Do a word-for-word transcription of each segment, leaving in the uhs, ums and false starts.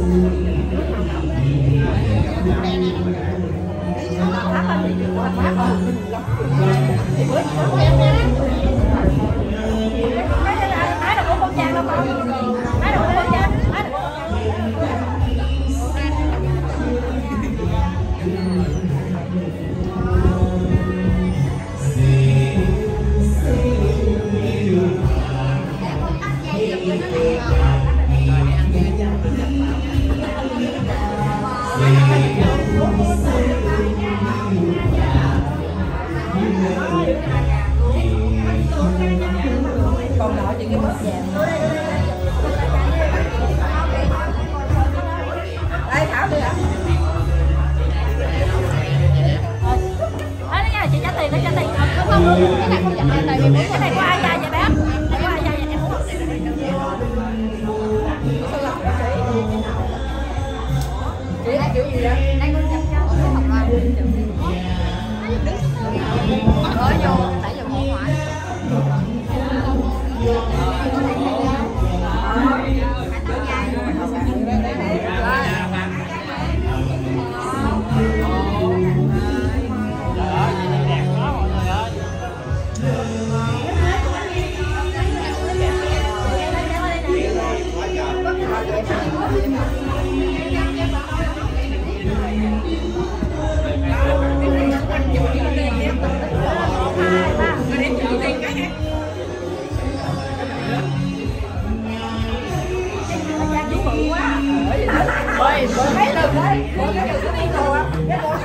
Còn nọ thì cái bớt vàng. Đây Thảo đi hả? Đấy nha, chị trả tiền, nó trả tiền. Không không, cái này không nhận tiền, tại vì cái này có ai ra vậy bé? Này có ai ra vậy em muốn? Chị thấy kiểu gì vậy? Đây con chụp cho cái học loa. Ở vô, tại vô ngủ ngoại. Ôi, mấy lần đấy, mấy lần cứ đi đồ á, cái đồ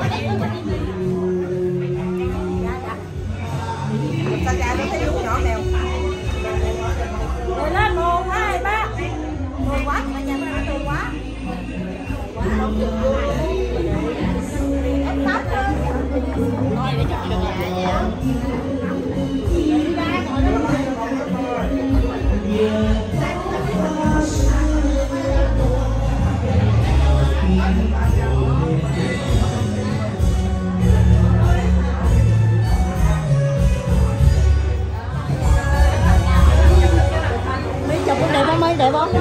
sao ra nó thấy lúc nhỏ nèo. Rồi lên một, hai, ba. Mười quá, mà nhà mình mười quá. Em tóc thôi. Thôi để chụp được nhà chụp cũng đẹp không mấy đẹp không?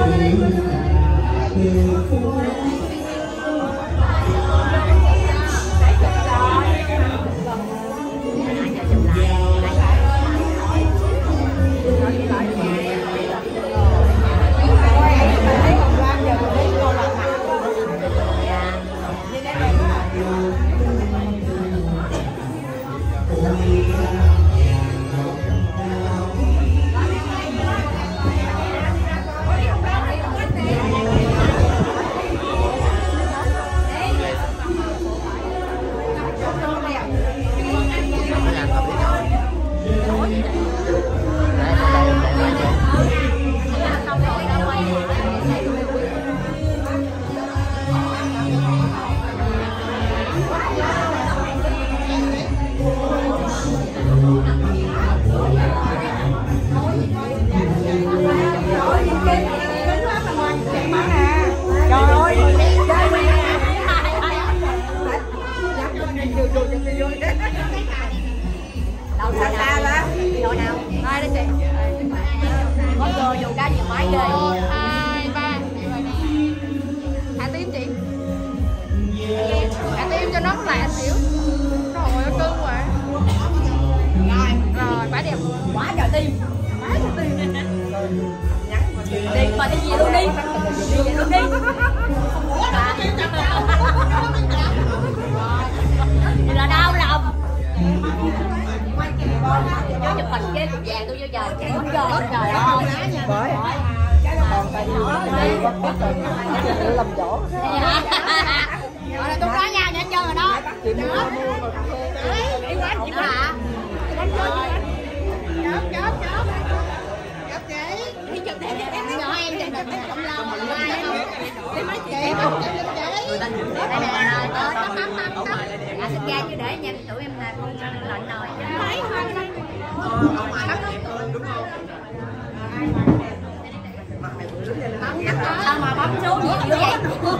sao mà bấm số nhiều như vậy?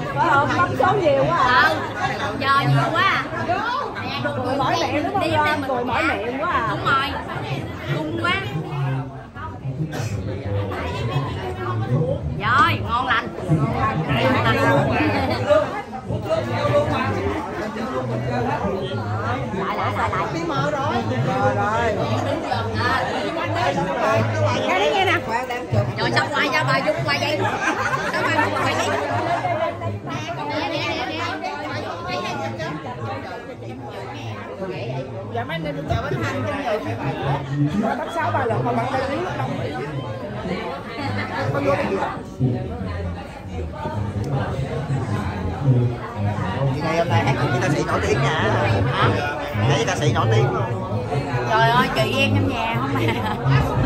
Bấm số nhiều quá à. Ừ, giờ nhiều quá à. Cười mỏi miệng đúng không? Cười mỏi miệng quá à. Đúng rồi, cung quá. Rồi, ngon lành. Ngon lành. xong ngoài ra bà dùng ngoài vậy. Sao bà dùng ngoài vậy? Dạ mấy anh em chợ bánh hành cho người ba tám sáu ba lần mà bạn đây lý đồng ý. Có vô đây. Ngày hôm nay hát cùng với ca sĩ nổi tiếng nha. Hả? Hát với ca sĩ nổi tiếng luôn. Trời ơi chị em trong nhà không mà.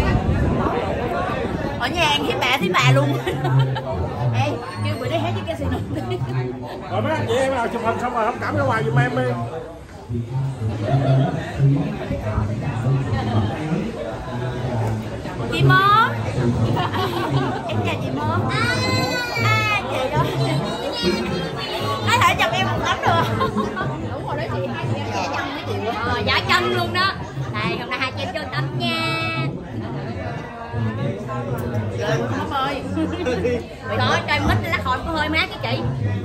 Ở nhà em thấy mẹ thấy bà luôn. Ê, kêu bữa đây hát với ca sĩ nổi tiếng. Rồi mấy anh chị em nào chụp hình xong rồi không cảm ra ngoài giùm em đi. Chị Món. Em chào chị Món. À, à chị đó. Có thể chụp em một tấm được không? Đúng rồi đó chị, hai chị giả chân với chị. Ờ, giả chân luôn đó. Đây, hôm nay hai chị em cho tấm nha. Trời Mắm ơi. Trời trời mít lá khỏi có hơi mát cái chị.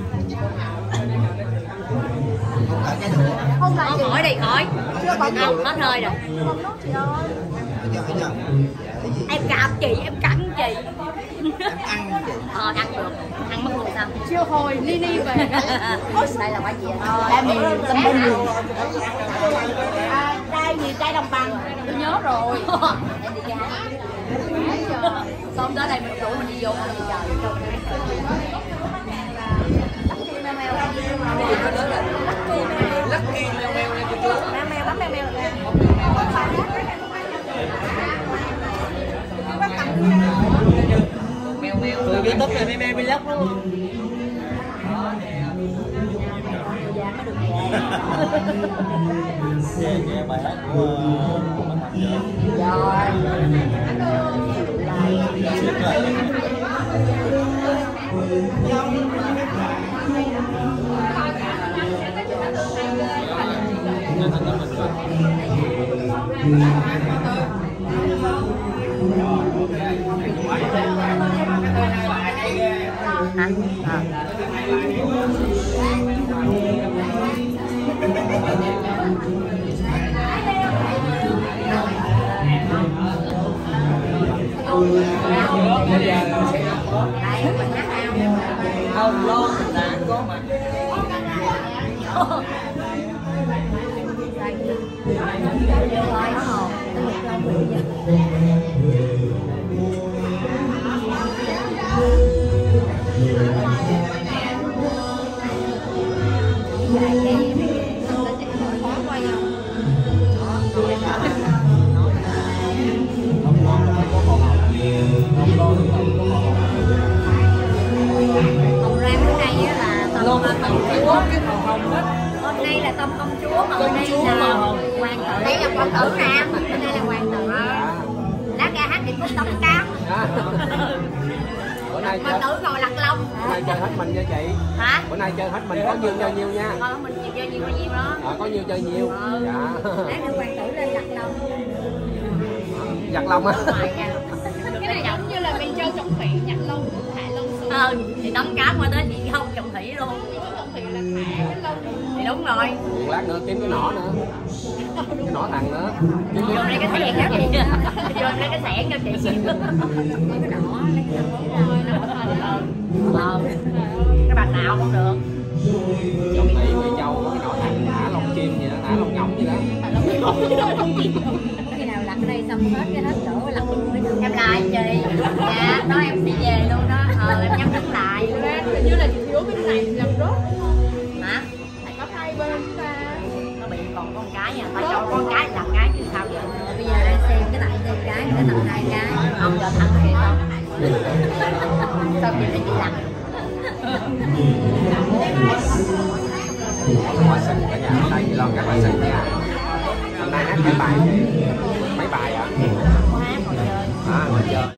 Không là chị. Khỏi đi khỏi. Không, hết hơi rồi. Em gặp chị, em cắn chị. Em ăn chị. Ờ, ăn được. Ăn mất luôn sao? Chưa hồi ni ni về. Đây là quả gì ạ? Đây mì tâm bông gì? À, đây gì trái đồng bằng. Tôi nhớ rồi. Em đi ra. Xong tới đây mình rủ mình đi vô. Lucky mèo mèo nha cô chú. Mèo mèo bấm mèo mèo ra. Mèo mèo. Từ YouTube này mèo vlog luôn. Nghe nghe bài hát của hả? À. Ông lo đã có mặt. Hồng Loan bữa nay á là tôm Luôn là tôm chúa cái màu hồng hết. hôm nay là tôm công chúa mà hôm nay là hoàng tử. Đây là hoàng tử nè, hôm nay là hoàng tử. Lát ra hát điệp khúc tống cám. Bữa nay Hoàng chơi, tử ngồi lặt lông. bữa nay chơi hết mình nha chị. Hả? Bữa nay chơi hết mình, có nhiêu chơi nhiêu nha. Thôi mình chịu chơi nhiều bao nhiêu đó. Ờ, có nhiêu chơi nhiêu. Ừ. Dạ. Lát nữa hoàng tử lên lặt lông. Giặt lông á. Cái này giống như là mình chơi trọng thủy nhặt lông, thả lông xuống. Ừ, thì tấm cám qua tới chị không trọng thủy luôn. Trọng thủy là thả cái lông. Thì đúng rồi. Lát nữa kiếm cái nỏ nữa. Cái nỏ thằng nữa. Vô đây cái xẻng cho chị. Vô đây cái xẻng cho chị. Cái nỏ, lấy cái nỏ thôi. Ờ. Cái bàn nào cũng được. Trong Mỹ Mỹ Châu có cái nỏ thằng thả lông chim vậy đó, thả lông nhộng vậy đó. Khi nào lặt ở đây xong hết cái hết đổ lặt luôn. Em lại chị. Dạ, đó em sẽ về luôn đó. Ờ, em nhắm mắt lại. Hình như là chị thiếu cái này làm rốt. Hả? Tại có hai bên ta. Nó bị còn con cái nha, phải cho con cái làm cái chứ sao vậy? Bây giờ đang xem cái tại xem cái, cái tầm hai cái. Không cho thằng kia không. Sao chị phải đi làm? Quá xinh cả nhà, đây chị Loan rất là xinh nha. Hôm nay hát mấy bài vậy? Mấy bài ạ? Có hát còn chơi. À, ngồi chơi.